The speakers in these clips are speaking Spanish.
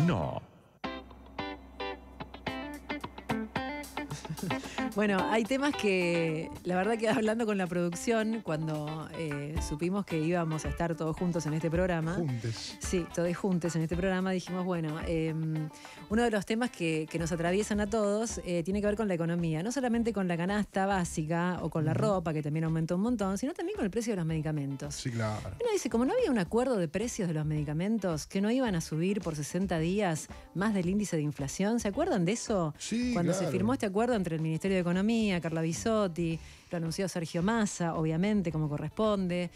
No. Bueno, hay temas que, la verdad que hablando con la producción, cuando supimos que íbamos a estar todos juntos en este programa. Juntes. Sí, todos juntos en este programa, dijimos, bueno, uno de los temas que nos atraviesan a todos tiene que ver con la economía. No solamente con la canasta básica o con la ropa, que también aumentó un montón, sino también con el precio de los medicamentos. Sí, claro. Uno dice, como no había un acuerdo de precios de los medicamentos, que no iban a subir por 60 días más del índice de inflación, ¿se acuerdan de eso? Sí, Cuando claro. se firmó este acuerdo entre el Ministerio de Economía, Carla Bisotti, lo anunció Sergio Massa, obviamente, como corresponde.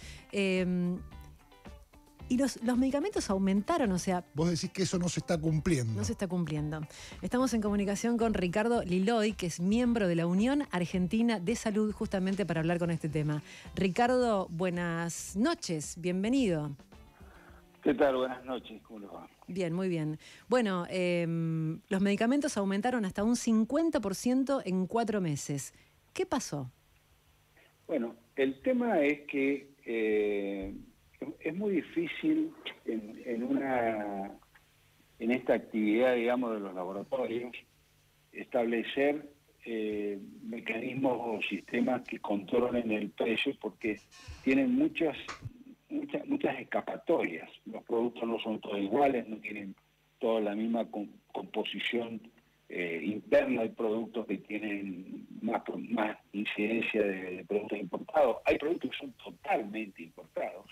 Y los medicamentos aumentaron, o sea, Vos decís que eso no se está cumpliendo. no se está cumpliendo. Estamos en comunicación con Ricardo Liloy, que es miembro de la Unión Argentina de Salud, justamente para hablar con este tema. Ricardo, buenas noches, bienvenido. ¿Qué tal? Buenas noches, ¿cómo le va? Bien, muy bien. Bueno, los medicamentos aumentaron hasta un 50% en 4 meses. ¿Qué pasó? Bueno, el tema es que es muy difícil en esta actividad, digamos, de los laboratorios, establecer mecanismos o sistemas que controlen el precio porque tienen muchas escapatorias. Los productos no son todos iguales, no tienen toda la misma composición interna. Hay productos que tienen más incidencia de productos importados. Hay productos que son totalmente importados.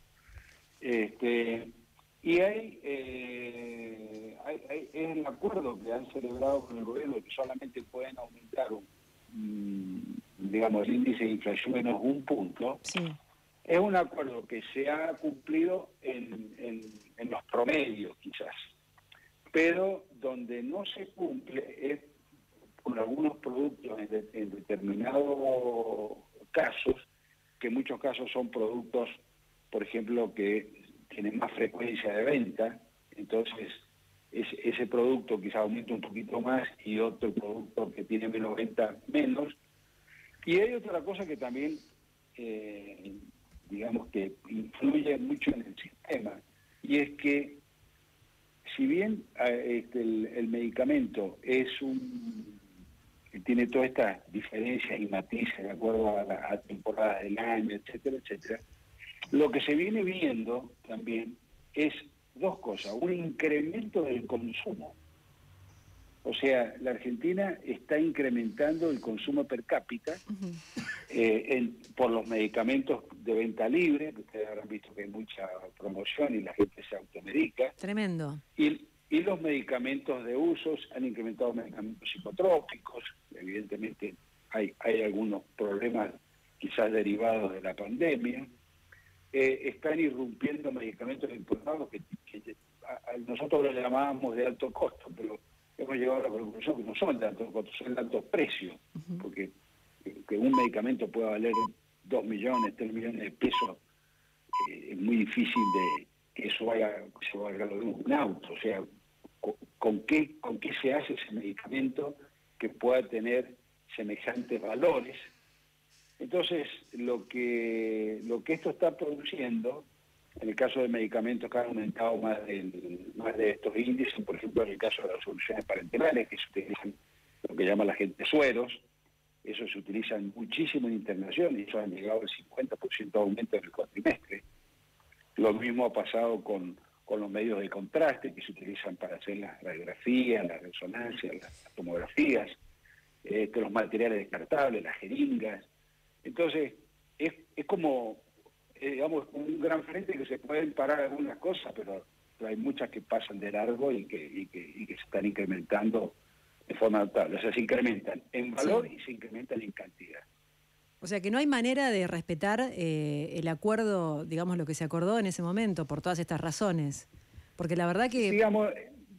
Y hay el acuerdo que han celebrado con el gobierno que solamente pueden aumentar digamos, el índice de inflación menos un punto. Sí. Es un acuerdo que se ha cumplido en los promedios, quizás, pero donde no se cumple es con algunos productos en determinados casos, que en muchos casos son productos, por ejemplo, que tienen más frecuencia de venta, entonces ese producto quizás aumenta un poquito más y otro producto que tiene menos venta menos. Y hay otra cosa que también digamos que influye mucho en el sistema, y es que si bien el medicamento tiene todas estas diferencias y matices de acuerdo a temporadas del año, etcétera, etcétera, lo que se viene viendo también es dos cosas: un incremento del consumo. O sea, la Argentina está incrementando el consumo per cápita por los medicamentos de venta libre, que ustedes habrán visto que hay mucha promoción y la gente se automedica. Tremendo. Y los medicamentos de usos han incrementado medicamentos psicotrópicos. Evidentemente hay algunos problemas quizás derivados de la pandemia. Están irrumpiendo medicamentos importados que nosotros los llamábamos de alto costo, pero hemos llegado a la conclusión que no son de alto costo, son de alto precio, porque que un medicamento pueda valer 2 millones, 3 millones de pesos, es muy difícil de que eso se valga lo de un auto. O sea, ¿con qué se hace ese medicamento que pueda tener semejantes valores? Entonces, lo que esto está produciendo, en el caso de medicamentos que han aumentado más de estos índices, por ejemplo, en el caso de las soluciones parenterales, que se utilizan lo que llama la gente sueros, eso se utiliza muchísimo en internación y eso ha llegado al 50% de aumento en el cuatrimestre. Lo mismo ha pasado con los medios de contraste que se utilizan para hacer las radiografías, las resonancias, las tomografías, los materiales descartables, las jeringas. Entonces, es como, digamos, un gran frente que se pueden parar algunas cosas, pero hay muchas que pasan de largo y que se están incrementando de forma notable. O sea, se incrementan en valor y se incrementan en cantidad. O sea que no hay manera de respetar el acuerdo, digamos, lo que se acordó en ese momento, por todas estas razones. Porque la verdad que... Digamos,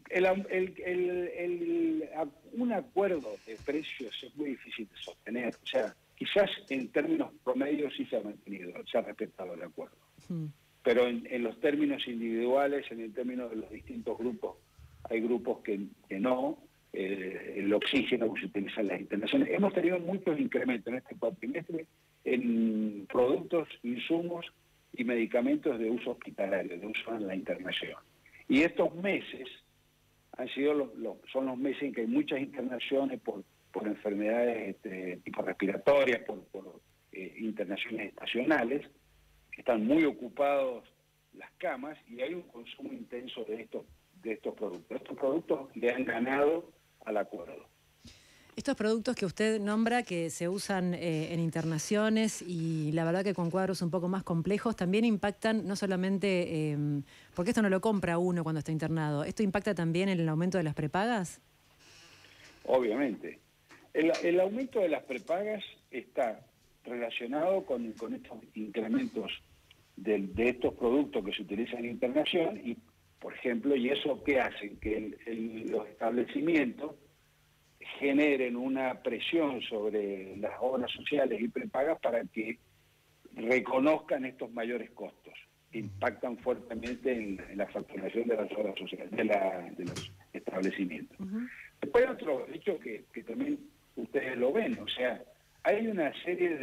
un acuerdo de precios es muy difícil de sostener. O sea, quizás en términos promedios sí se ha mantenido, se ha respetado el acuerdo. Pero en los términos individuales, en el término de los distintos grupos, hay grupos que no. El oxígeno que se utiliza en las internaciones. Hemos tenido muchos incrementos en este cuatrimestre en productos, insumos y medicamentos de uso hospitalario, de uso en la internación. Y estos meses son los meses en que hay muchas internaciones por enfermedades tipo respiratorias, por internaciones estacionales, que están muy ocupados las camas y hay un consumo intenso de estos productos. Estos productos le han ganado al acuerdo. Estos productos que usted nombra que se usan en internaciones y la verdad que con cuadros un poco más complejos también impactan no solamente, porque esto no lo compra uno cuando está internado, ¿esto impacta también en el aumento de las prepagas? Obviamente. El aumento de las prepagas está relacionado con estos incrementos de estos productos que se utilizan en internación y, por ejemplo, ¿y eso qué hacen? Que los establecimientos generen una presión sobre las obras sociales y prepagas para que reconozcan estos mayores costos. Impactan fuertemente en la facturación de las obras sociales, de los establecimientos. Después hay otro hecho que también ustedes lo ven, o sea, hay una serie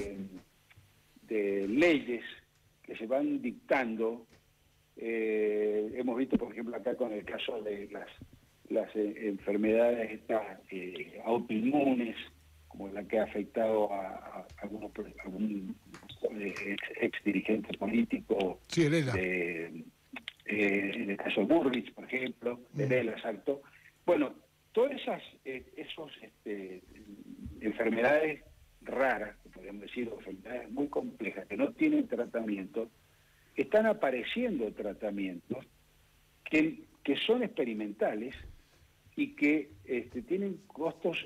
de leyes que se van dictando. Hemos visto, por ejemplo, acá con el caso de las enfermedades estas autoinmunes, como la que ha afectado a algún ex dirigente político, sí, en el caso de Burrich, por ejemplo, de Lela, exacto. Bueno, todas esas enfermedades raras, que podríamos decir, enfermedades muy complejas, que no tienen tratamiento, están apareciendo tratamientos que son experimentales y que tienen costos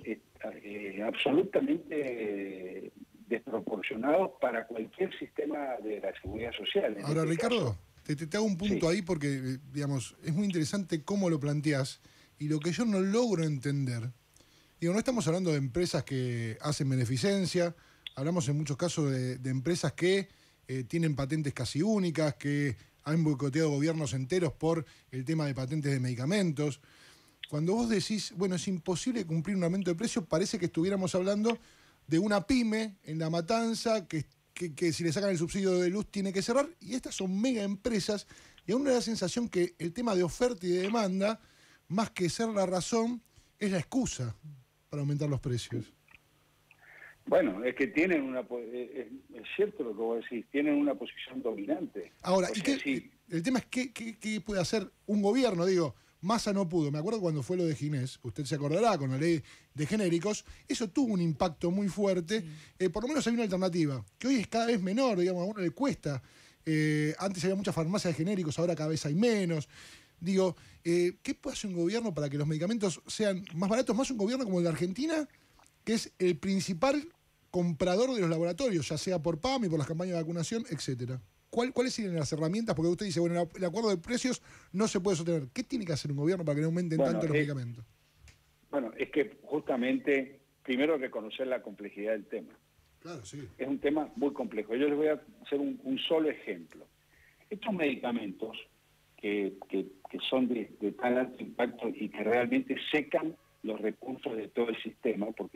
absolutamente desproporcionados para cualquier sistema de la seguridad social. Ahora, Ricardo, te hago un punto sí. ahí porque, digamos, es muy interesante cómo lo planteás y lo que yo no logro entender. Digo, no estamos hablando de empresas que hacen beneficencia, hablamos en muchos casos de empresas que tienen patentes casi únicas, que han boicoteado gobiernos enteros por el tema de patentes de medicamentos. Cuando vos decís, bueno, es imposible cumplir un aumento de precio, parece que estuviéramos hablando de una pyme en La Matanza que si le sacan el subsidio de luz tiene que cerrar, y estas son mega empresas, y a uno le da la sensación que el tema de oferta y de demanda, más que ser la razón, es la excusa para aumentar los precios. Bueno, es que tienen es cierto lo que vos decís, tienen una posición dominante. Ahora, O sea, sí. el tema es qué puede hacer un gobierno. Digo, Massa no pudo. Me acuerdo cuando fue lo de Ginés, usted se acordará, con la ley de genéricos, eso tuvo un impacto muy fuerte. Por lo menos hay una alternativa, que hoy es cada vez menor, digamos, a uno le cuesta. Antes había muchas farmacias de genéricos, ahora cada vez hay menos. Digo, ¿qué puede hacer un gobierno para que los medicamentos sean más baratos? Más un gobierno como el de Argentina, que es el principal comprador de los laboratorios, ya sea por PAMI, por las campañas de vacunación, etcétera. ¿Cuáles serían las herramientas? Porque usted dice, bueno, el acuerdo de precios no se puede sostener. ¿Qué tiene que hacer un gobierno para que no aumenten tanto los medicamentos? Bueno, es que justamente, primero reconocer la complejidad del tema. Claro, sí. Es un tema muy complejo. Yo les voy a hacer un solo ejemplo. Estos medicamentos que son de tan alto impacto y que realmente secan los recursos de todo el sistema, porque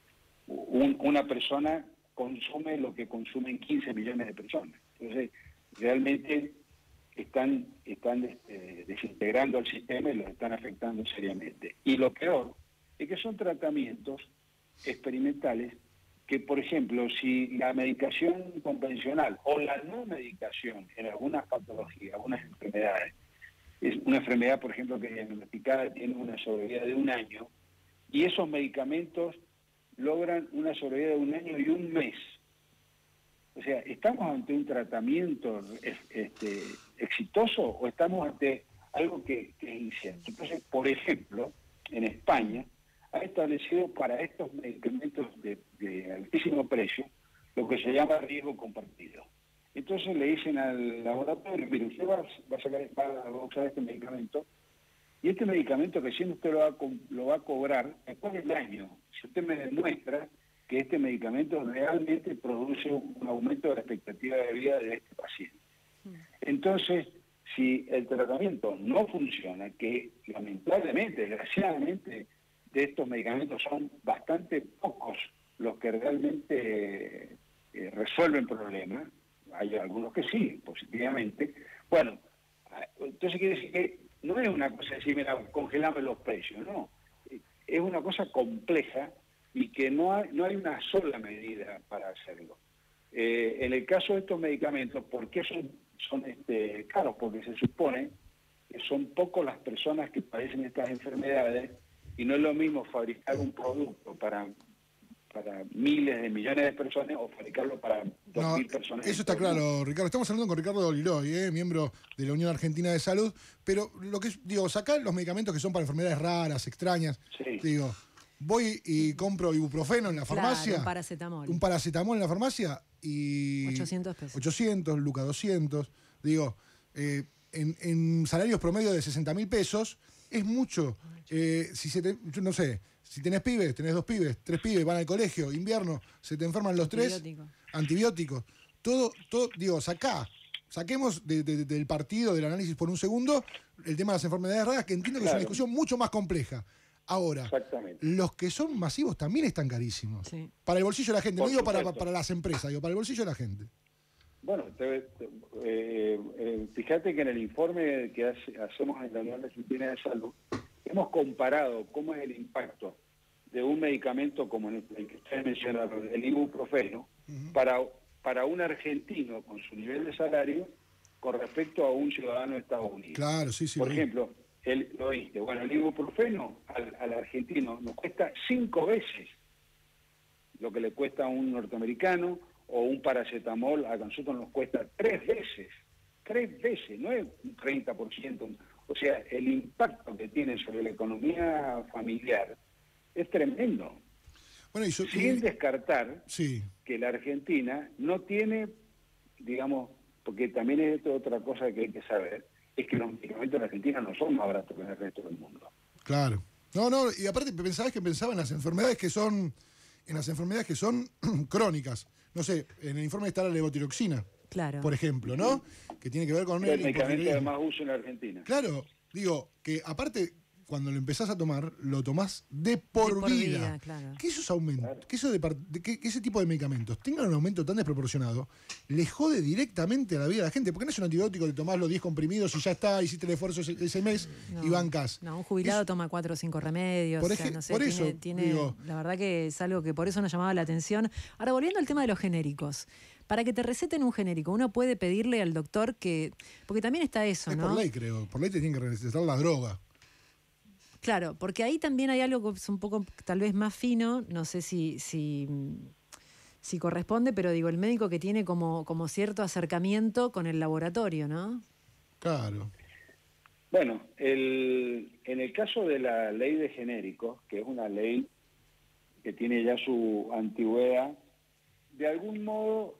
una persona consume lo que consumen 15 millones de personas. Entonces, realmente están desintegrando el sistema y los están afectando seriamente. Y lo peor es que son tratamientos experimentales que, por ejemplo, si la medicación convencional o la no medicación en algunas patologías, algunas enfermedades, es una enfermedad, por ejemplo, que diagnosticada tiene una sobrevida de 1 año, y esos medicamentos logran una sobrevida de 1 año y 1 mes. O sea, ¿estamos ante un tratamiento exitoso o estamos ante algo que es incierto? Entonces, por ejemplo, en España ha establecido para estos medicamentos de altísimo precio lo que se llama riesgo compartido. Entonces le dicen al laboratorio, mire, usted va a usar este medicamento, y este medicamento recién usted lo va a cobrar después del año. Si usted me demuestra que este medicamento realmente produce un aumento de la expectativa de vida de este paciente. Entonces, si el tratamiento no funciona, que lamentablemente, desgraciadamente, de estos medicamentos son bastante pocos los que realmente resuelven problemas, hay algunos que sí, positivamente, bueno, entonces quiere decir que no es una cosa de decir, mira, congelame los precios, no. Es una cosa compleja y que no hay una sola medida para hacerlo. En el caso de estos medicamentos, ¿por qué son caros? Porque se supone que son pocas las personas que padecen estas enfermedades y no es lo mismo fabricar un producto para miles de millones de personas o fabricarlo para 2.000 personas. Eso está claro, Ricardo. Estamos hablando con Ricardo Doliloy, miembro de la Unión Argentina de Salud, pero lo que digo, sacar los medicamentos que son para enfermedades raras, extrañas, sí. Digo, voy y compro ibuprofeno en la farmacia. Un paracetamol. Un paracetamol en la farmacia y... 800 pesos. 800, Luca 200. Digo, en salarios promedio de 60.000 pesos, es mucho. Yo no sé, si tenés pibes, tenés 2 pibes, 3 pibes, van al colegio, invierno, se te enferman los 3, antibióticos. Todo, digo, saquemos del partido, del análisis por un segundo, el tema de las enfermedades raras, que entiendo que es una discusión mucho más compleja. Ahora, los que son masivos también están carísimos. Sí. Para el bolsillo de la gente, no digo para las empresas, digo para el bolsillo de la gente. Bueno, fíjate que en el informe que hacemos en la Unión Argentina de Salud, hemos comparado cómo es el impacto de un medicamento como el que ustedes mencionaron, el ibuprofeno, para un argentino con su nivel de salario con respecto a un ciudadano de Estados Unidos. Claro, sí. Por ejemplo, lo oíste, bueno, el ibuprofeno al argentino nos cuesta 5 veces lo que le cuesta a un norteamericano, o un paracetamol a nosotros nos cuesta 3 veces, no es un 30%. O sea, el impacto que tiene sobre la economía familiar es tremendo. Bueno, sin descartar que la Argentina no tiene, digamos, porque también es otra cosa que hay que saber, es que los medicamentos en Argentina no son más baratos que en el resto del mundo. Claro. No, y aparte pensaba en las enfermedades que son, crónicas. No sé, en el informe está la levotiroxina, por ejemplo, ¿no? Que tiene que ver con el medicamento de más uso en la Argentina. Claro, digo, que aparte, cuando lo empezás a tomar, lo tomás de por vida. Claro. Que esos aumentos, que ese tipo de medicamentos tengan un aumento tan desproporcionado, le jode directamente a la vida de la gente, porque no es un antibiótico de tomás los 10 comprimidos y ya está, hiciste el esfuerzo ese mes y bancás. No, un jubilado toma 4 o 5 remedios. La verdad que es algo que por eso nos llamaba la atención. Ahora, volviendo al tema de los genéricos. Para que te receten un genérico, uno puede pedirle al doctor que... Porque también está eso, ¿no? Por ley, creo. Por ley te tienen que recetar la droga. Claro, porque ahí también hay algo que es un poco tal vez más fino, no sé si corresponde, pero digo, el médico que tiene como cierto acercamiento con el laboratorio, ¿no? Claro. Bueno, en el caso de la ley de genéricos, que es una ley que tiene ya su antigüedad, de algún modo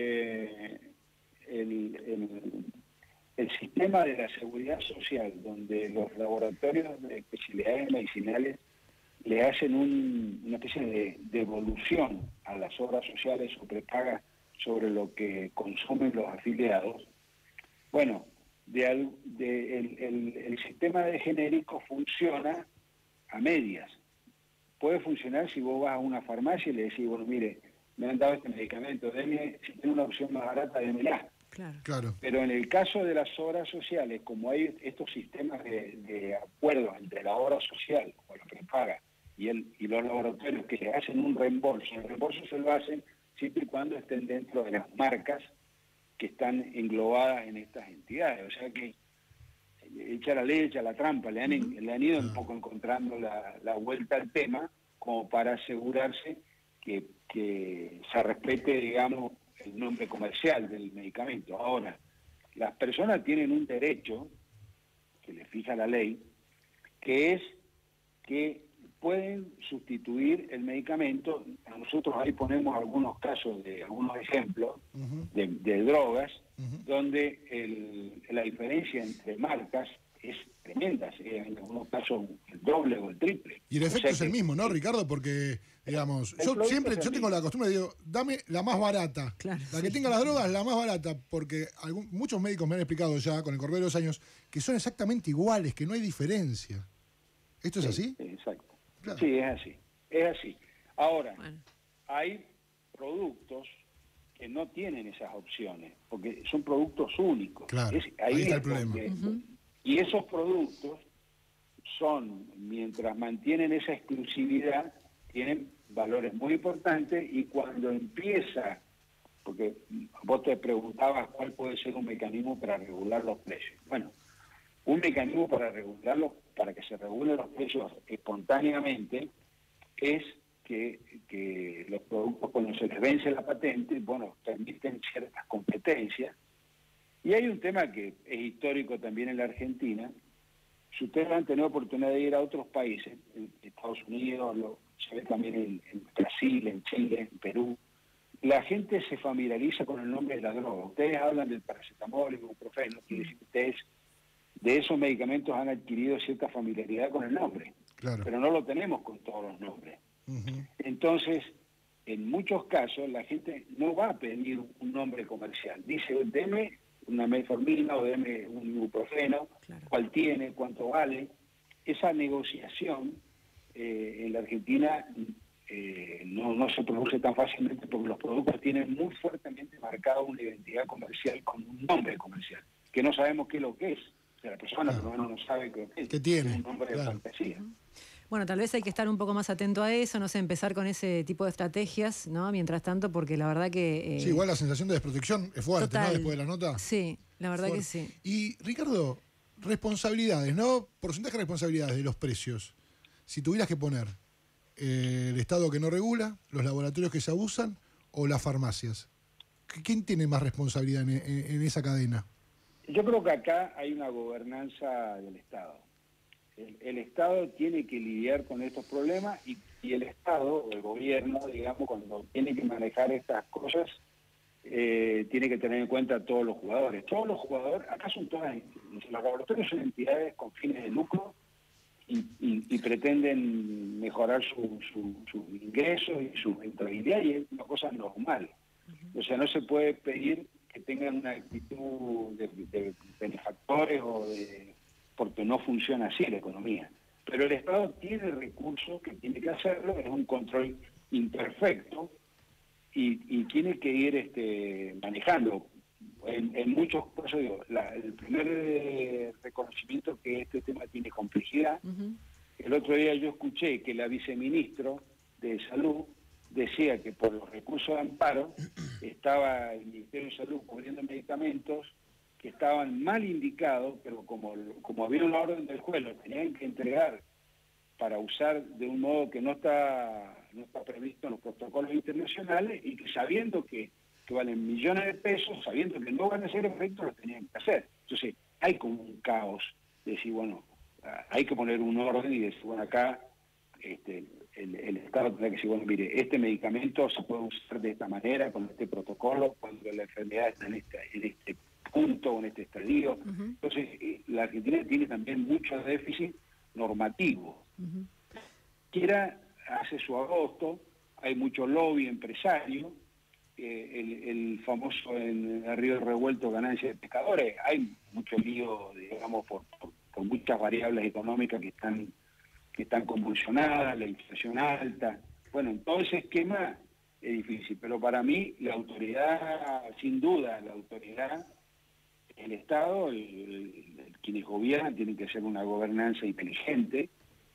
el sistema de la seguridad social, donde los laboratorios de especialidades medicinales le hacen una especie de devolución a las obras sociales o prepaga sobre lo que consumen los afiliados. Bueno, el sistema de genéricos funciona a medias. Puede funcionar si vos vas a una farmacia y le decís, bueno, mire, me han dado este medicamento, si tiene una opción más barata, démela. Claro. Pero en el caso de las obras sociales, como hay estos sistemas de acuerdos entre la obra social o la prepaga y los laboratorios que le hacen un reembolso, el reembolso se lo hacen siempre y cuando estén dentro de las marcas que están englobadas en estas entidades. O sea que echa la ley, echa la trampa, le han ido un poco encontrando la vuelta al tema como para asegurarse que se respete, digamos, el nombre comercial del medicamento. Ahora, las personas tienen un derecho que le fija la ley, que es que pueden sustituir el medicamento. Nosotros ahí ponemos algunos casos, algunos ejemplos de drogas, donde la diferencia entre marcas es tremenda, en algunos casos el doble o el triple. Y el efecto es el mismo, ¿no, Ricardo? Porque, digamos, yo tengo la costumbre de digo, dame la más barata. Claro, la que tenga las drogas, la más barata, porque muchos médicos me han explicado ya, con el correr de los años, que son exactamente iguales, que no hay diferencia. ¿Esto es así? Exacto. Claro. Sí, es así. Ahora, hay productos que no tienen esas opciones, porque son productos únicos. Claro, ahí está el problema. Y esos productos son, mientras mantienen esa exclusividad, tienen valores muy importantes, y cuando empieza, porque vos te preguntabas cuál puede ser un mecanismo para regular los precios. Bueno, un mecanismo para regularlos, para que se regulen los precios espontáneamente, es que los productos, cuando se les vence la patente, bueno, permiten ciertas competencias. Y hay un tema que es histórico también en la Argentina. Si ustedes han tenido oportunidad de ir a otros países, en Estados Unidos, se ve también en Brasil, en Chile, en Perú, la gente se familiariza con el nombre de la droga. Ustedes hablan del paracetamol, el ibuprofeno, quiere decir que ustedes de esos medicamentos han adquirido cierta familiaridad con el nombre, Claro. pero no lo tenemos con todos los nombres. Ujú. Entonces, en muchos casos, la gente no va a pedir un nombre comercial. Dice, deme una metformina o deme un ibuprofeno, Claro. cuál tiene, cuánto vale. Esa negociación en la Argentina no se produce tan fácilmente, porque los productos tienen muy fuertemente marcada una identidad comercial con un nombre comercial, que no sabemos qué es lo que es. O sea, la persona por lo menos no sabe qué es. ¿Qué tiene? Es un nombre de Claro. fantasía. Bueno, tal vez hay que estar un poco más atento a eso, no sé, empezar con ese tipo de estrategias, ¿no? Mientras tanto, porque la verdad que... Sí, igual la sensación de desprotección es fuerte, total. ¿no? Después de la nota. Sí, la verdad que Fuerte. sí. Y Ricardo, responsabilidades, ¿no? Porcentaje de responsabilidades de los precios. Si tuvieras que poner el Estado que no regula, los laboratorios que se abusan o las farmacias. ¿Quién tiene más responsabilidad en esa cadena? Yo creo que acá hay una gobernanza del Estado. El Estado tiene que lidiar con estos problemas, y el Estado, o el gobierno, digamos, cuando tiene que manejar estas cosas, tiene que tener en cuenta a todos los jugadores. Todos los jugadores, acá son todas, los laboratorios son entidades con fines de lucro y pretenden mejorar sus ingresos y su rentabilidad, y es una cosa normal. O sea, no se puede pedir que tengan una actitud de benefactores porque no funciona así la economía. Pero el Estado tiene recursos que tiene que hacerlo, es un control imperfecto, y tiene que ir manejando. En muchos casos, digo, el primer reconocimiento que este tema tiene complejidad. El otro día yo escuché que la viceministro de Salud decía que por los recursos de amparo estaba el Ministerio de Salud cubriendo medicamentos que estaban mal indicados, pero como había una orden del juez, lo tenían que entregar para usar de un modo que no está previsto en los protocolos internacionales, y que sabiendo que valen millones de pesos, sabiendo que no van a hacer efecto, lo tenían que hacer. Entonces hay como un caos de decir, bueno, hay que poner un orden y decir, bueno, acá el Estado tendrá que decir, bueno, mire, este medicamento se puede usar de esta manera, con este protocolo, cuando la enfermedad está en este punto, en este estadio. Entonces, la Argentina tiene también mucho déficit normativo. Quiera, hace su agosto, hay mucho lobby empresario, el famoso en el río revuelto ganancia de pescadores, hay mucho lío, digamos, por muchas variables económicas que están convulsionadas, la inflación alta. Bueno, en todo ese esquema es difícil, pero para mí la autoridad, sin duda, la autoridad, el Estado, quienes gobiernan, tienen que ser una gobernanza inteligente,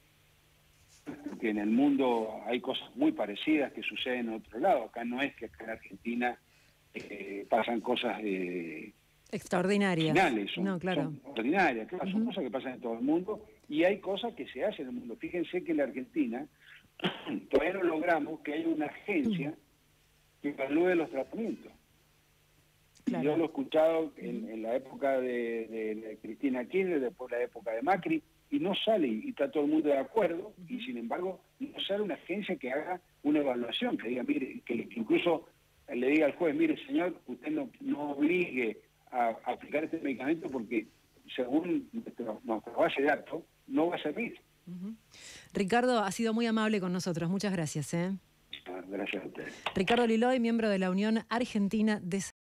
porque en el mundo hay cosas muy parecidas que suceden en otro lado. Acá no es que acá en Argentina pasan cosas Extraordinarias. finales, No, claro. son ordinarias, claro, son cosas que pasan en todo el mundo, y hay cosas que se hacen en el mundo. Fíjense que en la Argentina todavía no logramos que haya una agencia que evalúe los tratamientos. Claro. Yo lo he escuchado en la época de Cristina Kirchner, después la época de Macri, y no sale, y está todo el mundo de acuerdo, y sin embargo no sale una agencia que haga una evaluación, que diga, mire, que incluso le diga al juez, mire señor, usted no obligue a aplicar este medicamento porque según nuestra base de datos no va a servir. Ricardo, ha sido muy amable con nosotros, muchas gracias. Gracias a ustedes. Ricardo Liloy, miembro de la Unión Argentina de